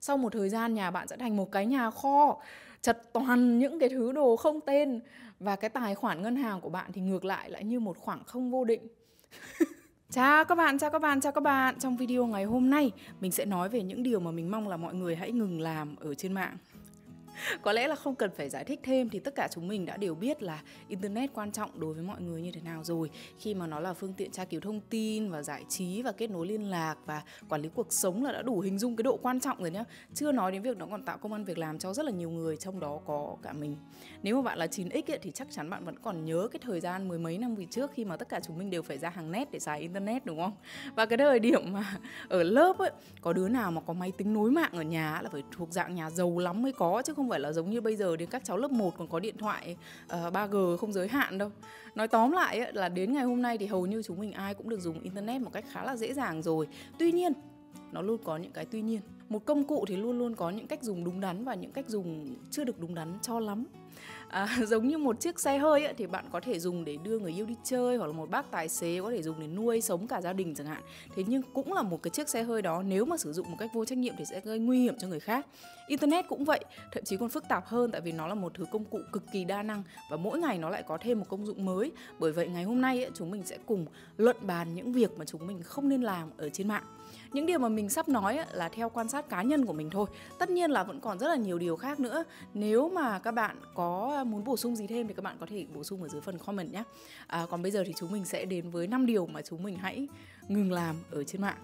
Sau một thời gian nhà bạn sẽ thành một cái nhà kho chật toàn những cái thứ đồ không tên, và cái tài khoản ngân hàng của bạn thì ngược lại lại như một khoảng không vô định. Chào các bạn, chào các bạn, chào các bạn. Trong video ngày hôm nay, mình sẽ nói về những điều mà mình mong là mọi người hãy ngừng làm ở trên mạng. Có lẽ là không cần phải giải thích thêm thì tất cả chúng mình đã đều biết là Internet quan trọng đối với mọi người như thế nào rồi, khi mà nó là phương tiện tra cứu thông tin và giải trí và kết nối liên lạc và quản lý cuộc sống là đã đủ hình dung cái độ quan trọng rồi nhá. Chưa nói đến việc nó còn tạo công ăn việc làm cho rất là nhiều người, trong đó có cả mình. Nếu mà bạn là 9X ấy, thì chắc chắn bạn vẫn còn nhớ cái thời gian mười mấy năm về trước khi mà tất cả chúng mình đều phải ra hàng net để xài Internet, đúng không? Và cái thời điểm mà ở lớp ấy, có đứa nào mà có máy tính nối mạng ở nhà là phải thuộc dạng nhà giàu lắm mới có, chứ không phải là giống như bây giờ đến các cháu lớp 1 còn có điện thoại 3G không giới hạn đâu. Nói tóm lại ấy, là đến ngày hôm nay thì hầu như chúng mình ai cũng được dùng Internet một cách khá là dễ dàng rồi. Tuy nhiên, nó luôn có những cái tuy nhiên. Một công cụ thì luôn luôn có những cách dùng đúng đắn và những cách dùng chưa được đúng đắn cho lắm. Giống như một chiếc xe hơi ấy, thì bạn có thể dùng để đưa người yêu đi chơi, hoặc là một bác tài xế có thể dùng để nuôi sống cả gia đình chẳng hạn. Thế nhưng cũng là một cái chiếc xe hơi đó, nếu mà sử dụng một cách vô trách nhiệm thì sẽ gây nguy hiểm cho người khác. Internet cũng vậy, thậm chí còn phức tạp hơn, tại vì nó là một thứ công cụ cực kỳ đa năng và mỗi ngày nó lại có thêm một công dụng mới. Bởi vậy ngày hôm nay ấy, chúng mình sẽ cùng luận bàn những việc mà chúng mình không nên làm ở trên mạng. Những điều mà mình sắp nói là theo quan sát cá nhân của mình thôi. Tất nhiên là vẫn còn rất là nhiều điều khác nữa. Nếu mà các bạn có muốn bổ sung gì thêm thì các bạn có thể bổ sung ở dưới phần comment nhé. Còn bây giờ thì chúng mình sẽ đến với 5 điều mà chúng mình hãy ngừng làm ở trên mạng.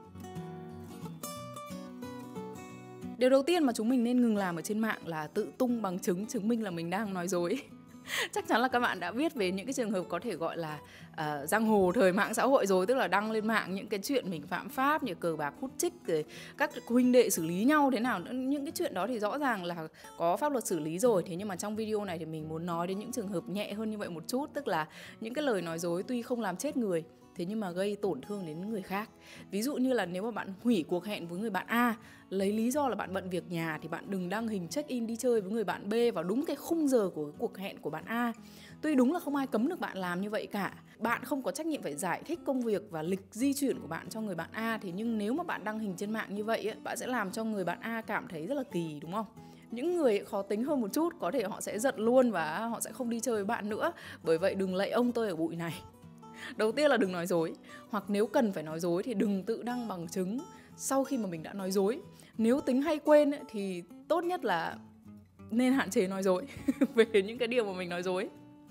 Điều đầu tiên mà chúng mình nên ngừng làm ở trên mạng là tự tung bằng chứng chứng minh là mình đang nói dối. Chắc chắn là các bạn đã biết về những cái trường hợp có thể gọi là giang hồ thời mạng xã hội rồi, tức là đăng lên mạng những cái chuyện mình phạm pháp như cờ bạc hút chích, rồi các huynh đệ xử lý nhau thế nào. Những cái chuyện đó thì rõ ràng là có pháp luật xử lý rồi. Thế nhưng mà trong video này thì mình muốn nói đến những trường hợp nhẹ hơn như vậy một chút, tức là những cái lời nói dối tuy không làm chết người, thế nhưng mà gây tổn thương đến người khác. Ví dụ như là nếu mà bạn hủy cuộc hẹn với người bạn A, lấy lý do là bạn bận việc nhà, thì bạn đừng đăng hình check-in đi chơi với người bạn B vào đúng cái khung giờ của cái cuộc hẹn của bạn A. Tuy đúng là không ai cấm được bạn làm như vậy cả, bạn không có trách nhiệm phải giải thích công việc và lịch di chuyển của bạn cho người bạn A, thế nhưng nếu mà bạn đăng hình trên mạng như vậy ấy, bạn sẽ làm cho người bạn A cảm thấy rất là kỳ, đúng không? Những người khó tính hơn một chút có thể họ sẽ giận luôn và họ sẽ không đi chơi với bạn nữa. Bởi vậy đừng lạy ông tôi ở bụi này. Đầu tiên là đừng nói dối, hoặc nếu cần phải nói dối thì đừng tự đăng bằng chứng sau khi mà mình đã nói dối. Nếu tính hay quên ấy, thì tốt nhất là nên hạn chế nói dối về những cái điều mà mình nói dối.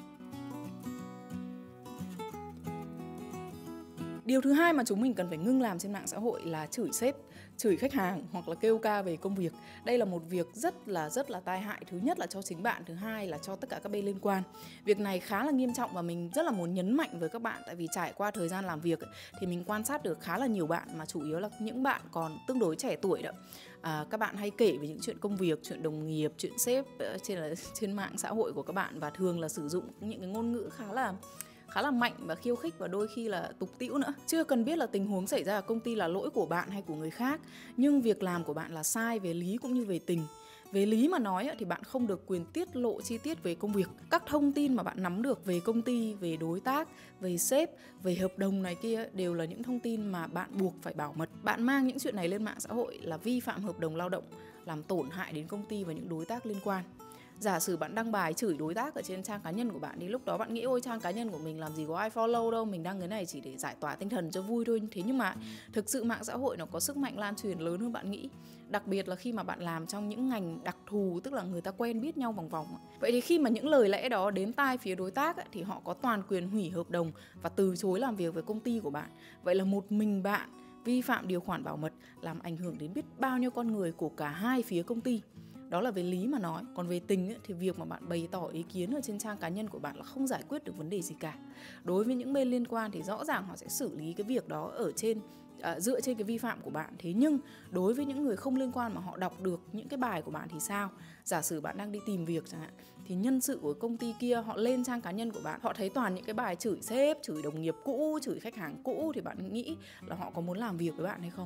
Điều thứ hai mà chúng mình cần phải ngưng làm trên mạng xã hội là chửi sếp, chửi khách hàng hoặc là kêu ca về công việc. Đây là một việc rất là tai hại. Thứ nhất là cho chính bạn, thứ hai là cho tất cả các bên liên quan. Việc này khá là nghiêm trọng và mình rất là muốn nhấn mạnh với các bạn, tại vì trải qua thời gian làm việc ấy, thì mình quan sát được khá là nhiều bạn, mà chủ yếu là những bạn còn tương đối trẻ tuổi đó. Các bạn hay kể về những chuyện công việc, chuyện đồng nghiệp, chuyện sếp trên mạng xã hội của các bạn, và thường là sử dụng những cái ngôn ngữ khá là mạnh và khiêu khích và đôi khi là tục tĩu nữa. Chưa cần biết là tình huống xảy ra ở công ty là lỗi của bạn hay của người khác, nhưng việc làm của bạn là sai về lý cũng như về tình. Về lý mà nói thì bạn không được quyền tiết lộ chi tiết về công việc. Các thông tin mà bạn nắm được về công ty, về đối tác, về sếp, về hợp đồng này kia đều là những thông tin mà bạn buộc phải bảo mật. Bạn mang những chuyện này lên mạng xã hội là vi phạm hợp đồng lao động, làm tổn hại đến công ty và những đối tác liên quan. Giả sử bạn đăng bài chửi đối tác ở trên trang cá nhân của bạn thì lúc đó bạn nghĩ ôi trang cá nhân của mình làm gì có ai follow đâu, mình đăng cái này chỉ để giải tỏa tinh thần cho vui thôi. Thế nhưng mà thực sự mạng xã hội nó có sức mạnh lan truyền lớn hơn bạn nghĩ. Đặc biệt là khi mà bạn làm trong những ngành đặc thù, tức là người ta quen biết nhau vòng vòng. Vậy thì khi mà những lời lẽ đó đến tai phía đối tác thì họ có toàn quyền hủy hợp đồng và từ chối làm việc với công ty của bạn. Vậy là một mình bạn vi phạm điều khoản bảo mật, làm ảnh hưởng đến biết bao nhiêu con người của cả hai phía công ty. Đó là về lý mà nói. Còn về tình ấy, thì việc mà bạn bày tỏ ý kiến ở trên trang cá nhân của bạn là không giải quyết được vấn đề gì cả. Đối với những bên liên quan thì rõ ràng họ sẽ xử lý cái việc đó ở trên dựa trên cái vi phạm của bạn. Thế nhưng đối với những người không liên quan mà họ đọc được những cái bài của bạn thì sao? Giả sử bạn đang đi tìm việc chẳng hạn, thì nhân sự của công ty kia họ lên trang cá nhân của bạn, họ thấy toàn những cái bài chửi sếp, chửi đồng nghiệp cũ, chửi khách hàng cũ, thì bạn nghĩ là họ có muốn làm việc với bạn hay không?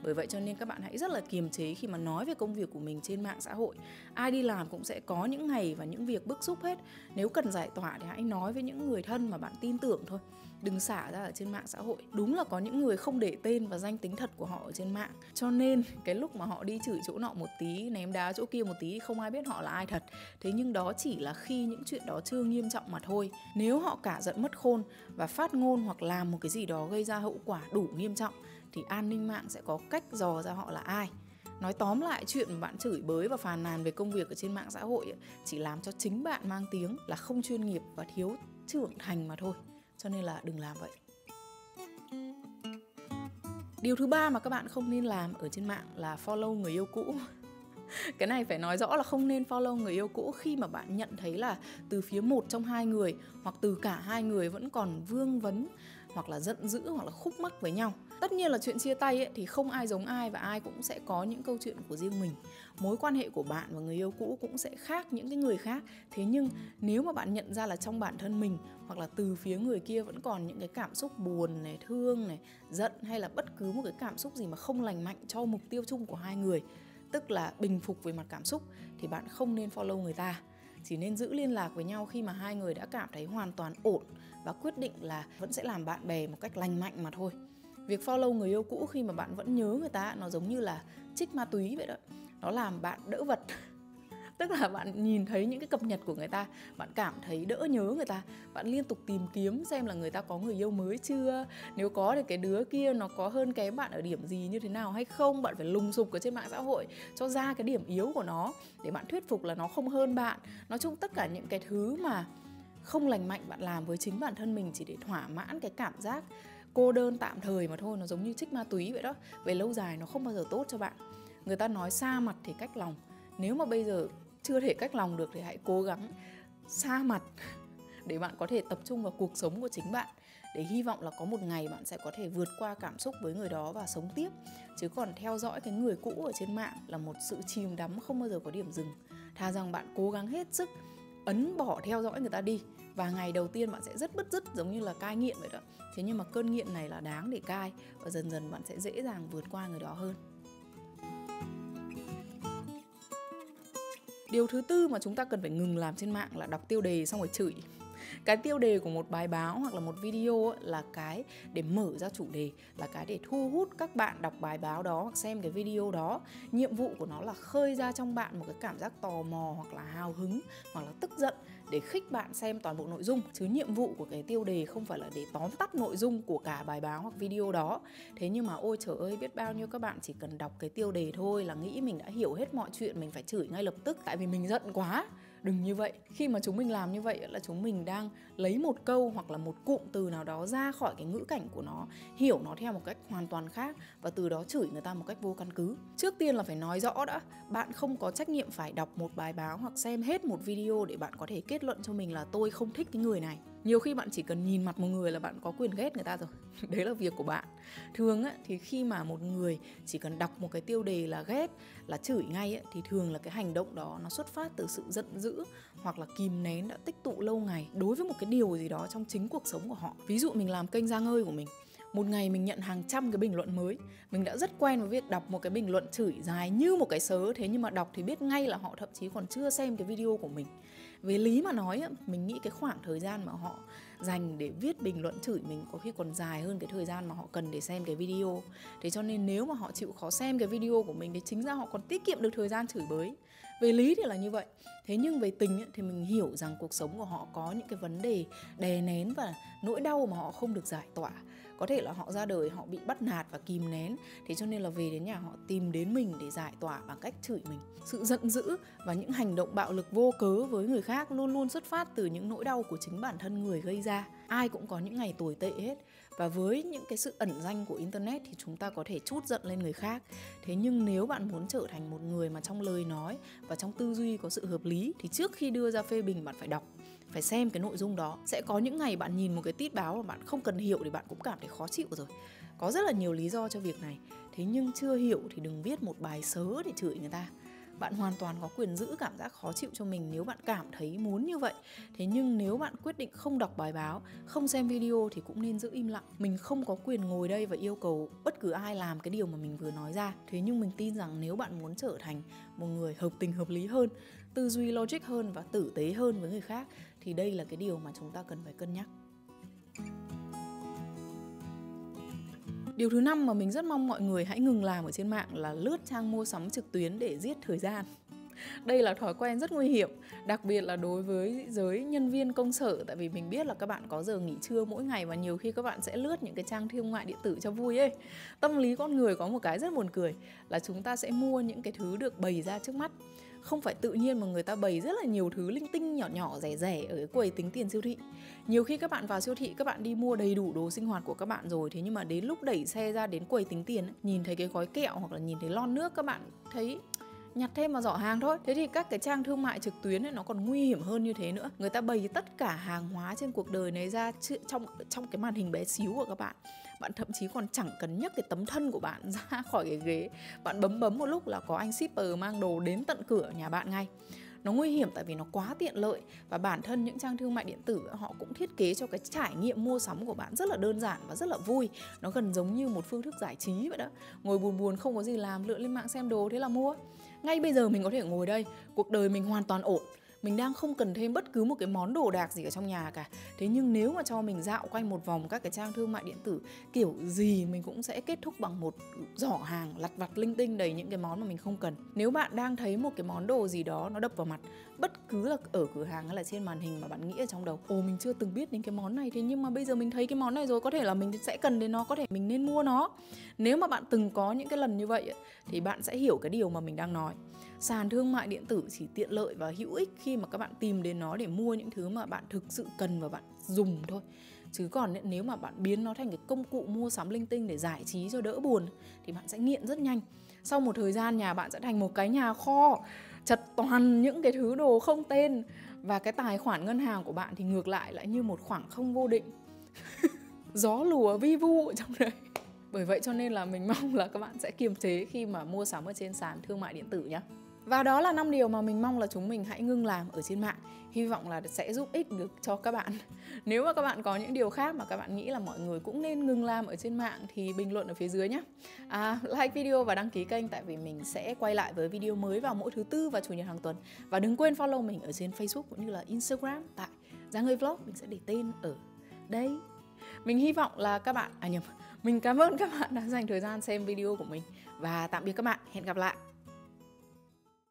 Bởi vậy cho nên các bạn hãy rất là kiềm chế khi mà nói về công việc của mình trên mạng xã hội. Ai đi làm cũng sẽ có những ngày và những việc bức xúc hết. Nếu cần giải tỏa thì hãy nói với những người thân mà bạn tin tưởng thôi. Đừng xả ra ở trên mạng xã hội. Đúng là có những người không để tên và danh tính thật của họ ở trên mạng. Cho nên cái lúc mà họ đi chửi chỗ nọ một tí, ném đá chỗ kia một tí, không ai biết họ là ai thật. Thế nhưng đó chỉ là khi những chuyện đó chưa nghiêm trọng mà thôi. Nếu họ cả giận mất khôn và phát ngôn hoặc làm một cái gì đó gây ra hậu quả đủ nghiêm trọng thì an ninh mạng sẽ có cách dò ra họ là ai. Nói tóm lại, chuyện mà bạn chửi bới và phàn nàn về công việc ở trên mạng xã hội chỉ làm cho chính bạn mang tiếng là không chuyên nghiệp và thiếu trưởng thành mà thôi. Cho nên là đừng làm vậy. Điều thứ 3 mà các bạn không nên làm ở trên mạng là follow người yêu cũ. Cái này phải nói rõ là không nên follow người yêu cũ khi mà bạn nhận thấy là từ phía một trong hai người hoặc từ cả hai người vẫn còn vương vấn hoặc là giận dữ hoặc là khúc mắc với nhau. Tất nhiên là chuyện chia tay thì không ai giống ai và ai cũng sẽ có những câu chuyện của riêng mình. Mối quan hệ của bạn và người yêu cũ cũng sẽ khác những cái người khác. Thế nhưng nếu mà bạn nhận ra là trong bản thân mình hoặc là từ phía người kia vẫn còn những cái cảm xúc buồn này, thương này, giận hay là bất cứ một cái cảm xúc gì mà không lành mạnh cho mục tiêu chung của hai người, tức là bình phục về mặt cảm xúc, thì bạn không nên follow người ta. Chỉ nên giữ liên lạc với nhau khi mà hai người đã cảm thấy hoàn toàn ổn và quyết định là vẫn sẽ làm bạn bè một cách lành mạnh mà thôi. Việc follow người yêu cũ khi mà bạn vẫn nhớ người ta nó giống như là trích ma túy vậy đó. Nó làm bạn đỡ vật. Tức là bạn nhìn thấy những cái cập nhật của người ta, bạn cảm thấy đỡ nhớ người ta. Bạn liên tục tìm kiếm xem là người ta có người yêu mới chưa. Nếu có thì cái đứa kia nó có hơn kém bạn ở điểm gì như thế nào hay không. Bạn phải lùng sục ở trên mạng xã hội cho ra cái điểm yếu của nó để bạn thuyết phục là nó không hơn bạn. Nói chung tất cả những cái thứ mà không lành mạnh bạn làm với chính bản thân mình chỉ để thỏa mãn cái cảm giác cô đơn tạm thời mà thôi. Nó giống như trích ma túy vậy đó. Về lâu dài nó không bao giờ tốt cho bạn. Người ta nói xa mặt thì cách lòng. Nếu mà bây giờ chưa thể cách lòng được thì hãy cố gắng xa mặt để bạn có thể tập trung vào cuộc sống của chính bạn, để hy vọng là có một ngày bạn sẽ có thể vượt qua cảm xúc với người đó và sống tiếp. Chứ còn theo dõi cái người cũ ở trên mạng là một sự chìm đắm không bao giờ có điểm dừng. Thà rằng bạn cố gắng hết sức ấn bỏ theo dõi người ta đi, và ngày đầu tiên bạn sẽ rất bứt rứt giống như là cai nghiện vậy đó. Thế nhưng mà cơn nghiện này là đáng để cai, và dần dần bạn sẽ dễ dàng vượt qua người đó hơn. Điều thứ tư mà chúng ta cần phải ngừng làm trên mạng là đọc tiêu đề xong rồi chửi. Cái tiêu đề của một bài báo hoặc là một video là cái để mở ra chủ đề, là cái để thu hút các bạn đọc bài báo đó hoặc xem cái video đó. Nhiệm vụ của nó là khơi ra trong bạn một cái cảm giác tò mò hoặc là hào hứng hoặc là tức giận để khích bạn xem toàn bộ nội dung. Chứ nhiệm vụ của cái tiêu đề không phải là để tóm tắt nội dung của cả bài báo hoặc video đó. Thế nhưng mà ôi trời ơi, biết bao nhiêu các bạn chỉ cần đọc cái tiêu đề thôi là nghĩ mình đã hiểu hết mọi chuyện, mình phải chửi ngay lập tức tại vì mình giận quá. Đừng như vậy. Khi mà chúng mình làm như vậy là chúng mình đang lấy một câu hoặc là một cụm từ nào đó ra khỏi cái ngữ cảnh của nó, hiểu nó theo một cách hoàn toàn khác và từ đó chửi người ta một cách vô căn cứ. Trước tiên là phải nói rõ đã, bạn không có trách nhiệm phải đọc một bài báo hoặc xem hết một video để bạn có thể kết luận cho mình là tôi không thích cái người này. Nhiều khi bạn chỉ cần nhìn mặt một người là bạn có quyền ghét người ta rồi. Đấy là việc của bạn. Thường thì khi mà một người chỉ cần đọc một cái tiêu đề là ghét, là chửi ngay thì thường là cái hành động đó nó xuất phát từ sự giận dữ hoặc là kìm nén đã tích tụ lâu ngày đối với một cái điều gì đó trong chính cuộc sống của họ. Ví dụ mình làm kênh Giang Ơi của mình, một ngày mình nhận hàng trăm cái bình luận mới. Mình đã rất quen với việc đọc một cái bình luận chửi dài như một cái sớ. Thế nhưng mà đọc thì biết ngay là họ thậm chí còn chưa xem cái video của mình. Về lý mà nói, mình nghĩ cái khoảng thời gian mà họ dành để viết bình luận chửi mình có khi còn dài hơn cái thời gian mà họ cần để xem cái video. Thế cho nên nếu mà họ chịu khó xem cái video của mình thì chính ra họ còn tiết kiệm được thời gian chửi bới. Về lý thì là như vậy. Thế nhưng về tình thì mình hiểu rằng cuộc sống của họ có những cái vấn đề đè nén và nỗi đau mà họ không được giải tỏa. Có thể là họ ra đời họ bị bắt nạt và kìm nén. Thế cho nên là về đến nhà họ tìm đến mình để giải tỏa bằng cách chửi mình. Sự giận dữ và những hành động bạo lực vô cớ với người khác luôn luôn xuất phát từ những nỗi đau của chính bản thân người gây ra. Ai cũng có những ngày tồi tệ hết. Và với những cái sự ẩn danh của Internet thì chúng ta có thể trút giận lên người khác. Thế nhưng nếu bạn muốn trở thành một người mà trong lời nói và trong tư duy có sự hợp lý thì trước khi đưa ra phê bình bạn phải đọc, phải xem cái nội dung đó. Sẽ có những ngày bạn nhìn một cái tít báo mà bạn không cần hiểu thì bạn cũng cảm thấy khó chịu rồi. Có rất là nhiều lý do cho việc này. Thế nhưng chưa hiểu thì đừng viết một bài sớ để chửi người ta. Bạn hoàn toàn có quyền giữ cảm giác khó chịu cho mình nếu bạn cảm thấy muốn như vậy. Thế nhưng nếu bạn quyết định không đọc bài báo, không xem video thì cũng nên giữ im lặng. Mình không có quyền ngồi đây và yêu cầu bất cứ ai làm cái điều mà mình vừa nói ra. Thế nhưng mình tin rằng nếu bạn muốn trở thành một người hợp tình hợp lý hơn, tư duy logic hơn và tử tế hơn với người khác thì đây là cái điều mà chúng ta cần phải cân nhắc. Điều thứ 5 mà mình rất mong mọi người hãy ngừng làm ở trên mạng là lướt trang mua sắm trực tuyến để giết thời gian. Đây là thói quen rất nguy hiểm, đặc biệt là đối với giới nhân viên công sở. Tại vì mình biết là các bạn có giờ nghỉ trưa mỗi ngày và nhiều khi các bạn sẽ lướt những cái trang thương mại điện tử cho vui ấy. Tâm lý con người có một cái rất buồn cười là chúng ta sẽ mua những cái thứ được bày ra trước mắt. Không phải tự nhiên mà người ta bày rất là nhiều thứ linh tinh nhỏ nhỏ rẻ rẻ ở cái quầy tính tiền siêu thị. Nhiều khi các bạn vào siêu thị, các bạn đi mua đầy đủ đồ sinh hoạt của các bạn rồi, thế nhưng mà đến lúc đẩy xe ra đến quầy tính tiền, nhìn thấy cái gói kẹo hoặc là nhìn thấy lon nước, các bạn thấy nhặt thêm vào giỏ hàng thôi. Thế thì các cái trang thương mại trực tuyến ấy nó còn nguy hiểm hơn như thế nữa. Người ta bày tất cả hàng hóa trên cuộc đời này ra trong cái màn hình bé xíu của các bạn. Bạn thậm chí còn chẳng cần nhấc cái tấm thân của bạn ra khỏi cái ghế. Bạn bấm một lúc là có anh shipper mang đồ đến tận cửa nhà bạn ngay. Nó nguy hiểm tại vì nó quá tiện lợi. Và bản thân những trang thương mại điện tử họ cũng thiết kế cho cái trải nghiệm mua sắm của bạn rất là đơn giản và rất là vui. Nó gần giống như một phương thức giải trí vậy đó. Ngồi buồn không có gì làm, lượn lên mạng xem đồ, thế là mua. Ngay bây giờ mình có thể ngồi đây, cuộc đời mình hoàn toàn ổn. Mình đang không cần thêm bất cứ một cái món đồ đạc gì ở trong nhà cả. Thế nhưng nếu mà cho mình dạo quanh một vòng các cái trang thương mại điện tử, kiểu gì mình cũng sẽ kết thúc bằng một giỏ hàng lặt vặt linh tinh đầy những cái món mà mình không cần. Nếu bạn đang thấy một cái món đồ gì đó nó đập vào mặt, bất cứ là ở cửa hàng hay là trên màn hình mà bạn nghĩ ở trong đầu, ồ mình chưa từng biết đến cái món này, thế nhưng mà bây giờ mình thấy cái món này rồi, có thể là mình sẽ cần đến nó, có thể mình nên mua nó. Nếu mà bạn từng có những cái lần như vậy thì bạn sẽ hiểu cái điều mà mình đang nói. Sàn thương mại điện tử chỉ tiện lợi và hữu ích khi mà các bạn tìm đến nó để mua những thứ mà bạn thực sự cần và bạn dùng thôi. Chứ còn nếu mà bạn biến nó thành cái công cụ mua sắm linh tinh để giải trí cho đỡ buồn thì bạn sẽ nghiện rất nhanh. Sau một thời gian nhà bạn sẽ thành một cái nhà kho chật toàn những cái thứ đồ không tên. Và cái tài khoản ngân hàng của bạn thì ngược lại như một khoảng không vô định. Gió lùa vi vu ở trong đấy. Bởi vậy cho nên là mình mong là các bạn sẽ kiềm chế khi mà mua sắm ở trên sàn thương mại điện tử nhé. Và đó là 5 điều mà mình mong là chúng mình hãy ngưng làm ở trên mạng. Hy vọng là sẽ giúp ích được cho các bạn. Nếu mà các bạn có những điều khác mà các bạn nghĩ là mọi người cũng nên ngừng làm ở trên mạng thì bình luận ở phía dưới nhé. Like video và đăng ký kênh, tại vì mình sẽ quay lại với video mới vào mỗi thứ Tư và Chủ nhật hàng tuần. Và đừng quên follow mình ở trên Facebook cũng như là Instagram tại Giang Ơi Vlog. Mình sẽ để tên ở đây. Mình hy vọng là các bạn, mình cảm ơn các bạn đã dành thời gian xem video của mình. Và tạm biệt các bạn, hẹn gặp lại.